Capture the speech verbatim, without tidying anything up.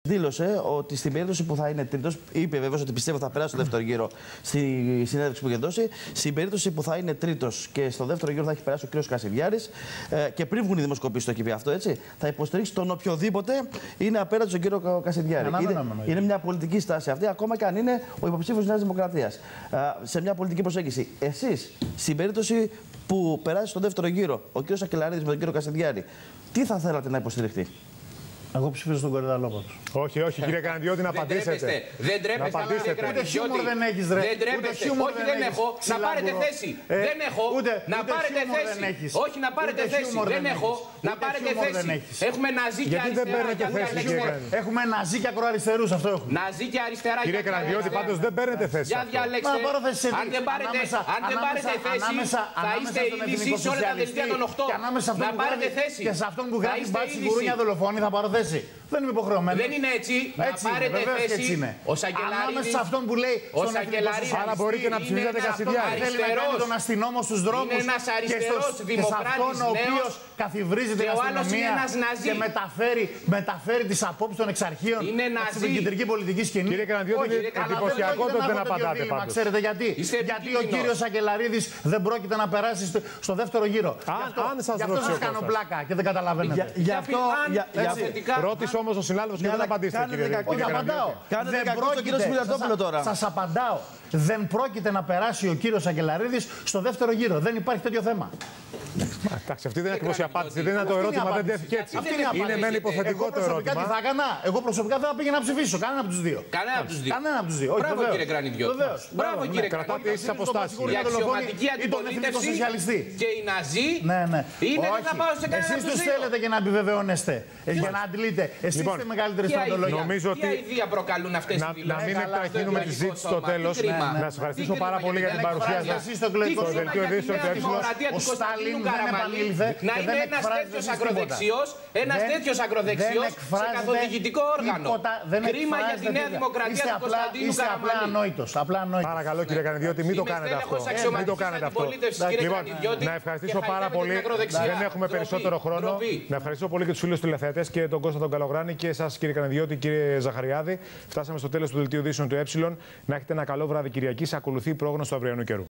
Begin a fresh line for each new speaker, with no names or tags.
Δήλωσε ότι στην περίπτωση που θα είναι τρίτος, είπε βέβαιως ότι πιστεύω θα περάσει στο δεύτερο γύρο στη συνέντευξη που είχε δώσει. Στην περίπτωση που θα είναι τρίτος και στο δεύτερο γύρο θα έχει περάσει ο κ. Κασιδιάρης ε, και πριν βγουν οι δημοσκοπήσεις, το έχει πει αυτό, έτσι, θα υποστηρίξει τον οποιοδήποτε είναι απέναντι στον κ. Κασιδιάρη. Είναι, είναι, είναι μια πολιτική στάση αυτή, ακόμα και αν είναι ο υποψήφιος της Νέας Δημοκρατίας. Ε, σε μια πολιτική προσέγγιση. Εσείς, στην περίπτωση που περάσει στο δεύτερο γύρο ο κ. Σακελαρίδης με τον κ. Κασιδιάρη, τι θα θέλατε να υποστηριχτεί?
Όχι, όχι, κύριε Κανδιώτη, να απαντήσετε.
Δεν τρέπεστε.
Ούτε
χιούμορ
δεν έχεις, ρε.
Δεν τρέπεστε. Όχι, δεν έχω. Να πάρετε θέση. Δεν έχω. Να πάρετε θέση. Όχι, να πάρετε θέση. Δεν έχω. Να πάρετε θέση. Έχουμε ναζί και
αριστερά. Γιατί δεν παίρνετε θέση, κύριε Κανδιώτη?
Έχουμε ναζί και ακροαριστερούς, αυτό έχουμε.
Ναζί και αριστερά.
Κύριε Κανδιώτη, πάντως δεν παίρνετε θέση.
Για διαλέξτε. Αν δεν πάρετε θέση, θα είστε ειδήσει σε όλα τα δελτία των οκτώ. Να πάρετε θέση.
Και σε αυτόν που γράφει μπάτσι γουρούνια δολοφόνη θα πάρω θέση. Δεν είμαι υποχρεωμένο.
Δεν είναι έτσι.
Έτσι
να πάρετε
είναι,
θέση.
Είναι.
Ο Σακελαρίδης.
Ανάμεσα σε αυτόν που λέει.
Ο Σακελαρίδης.
Άρα μπορείτε να ψηφίσετε Κασιδιάρη.
Θέλει να κάνει τον αστυνόμο στους δρόμους.
Είναι ένας αριστερός δημοκράτης
ο οποίος καθιβρίζει την αστυνομία και μεταφέρει, μεταφέρει τις απόψεις των εξαρχείων στην κεντρική πολιτική σκηνή.
Κύριε Κανδιώτη, είναι εντυπωσιακό ότι δεν απαντάτε πάντως.
Ξέρετε γιατί? Γιατί ο κύριος Σακελαρίδης δεν πρόκειται να περάσει στο δεύτερο γύρο. Γι' αυτό σας κάνω πλάκα και δεν καταλαβαίνετε.
Γι' αυτό.
Ρώτησε όμως ο συνάδελφος και δεν απαντήσετε, κύριε Κανδιώτη.
Όχι, απαντάω.
Δεν πρόκειται. τώρα.
Σας απαντάω. Δεν πρόκειται να περάσει ο κύριος Σακελαρίδης στο δεύτερο γύρο. Δεν υπάρχει τέτοιο θέμα.
Εντάξει, αυτή δεν είναι ακριβώς η απάντηση. Δεν είναι το ερώτημα, δεν τέθηκε έτσι. Είναι μεν υποθετικό το ερώτημα.
Τι θα έκανα? Εγώ προσωπικά δεν θα πήγαινα να ψηφίσω. Κανένα από τους δύο.
Κανένα από τους δύο.
Κανένα από τους δύο.
Μπράβο, κύριε Κρανιδιώτη.
Μπράβο,
κύριε
Κρατάτε τις αποστάσεις.
Η αξιωματική αντιπολίτευση και οι Ναζί.
Ναι, ναι.
Είναι δεν θα πάω σε κανένα.
Εσείς τους θέλετε και να επιβεβαιώνεστε. Για να αντιλείτε. Εσείς είστε μεγαλύτερη στρατολογία.
Νομίζω ότι.
Ποια ιδέα προκαλούν αυτές οι δηλώσεις?
Να μην επιταχύνουμε τη συζήτηση στο τέλος. Να σας ευχαριστήσω πάρα πολύ για την παρουσία σας στο δελτίο ειδήσεων του Ε.
Ο Στάλιν δεν επανήλθε.
Να είναι ένας τέτοιος ακροδεξιός, ένας τέτοιος ακροδεξιός σε καθοδηγητικό όργανο. Κρίμα για τη Νέα Δημοκρατία του Κωνσταντίνου Καραμανλή.
Παρακαλώ, κύριε Κανδιώτη, μην το κάνετε αυτό. Μην το κάνετε αυτό. Λοιπόν, να ευχαριστήσω πάρα πολύ. Δεν έχουμε περισσότερο χρόνο. Να ευχαριστήσω πολύ και τους φίλους τηλεθεατές και τον Κώστα τον Καλογράνη και εσάς, κύριε Κανδιώτη, κύριε Ζαχαριάδη. Φτάσαμε στο τέλος του δελτίου ειδήσεων του Ε. Να έχετε ένα καλό βράδυ Κυριακή. Ακολουθεί η πρόγνωση του αυριανού καιρού.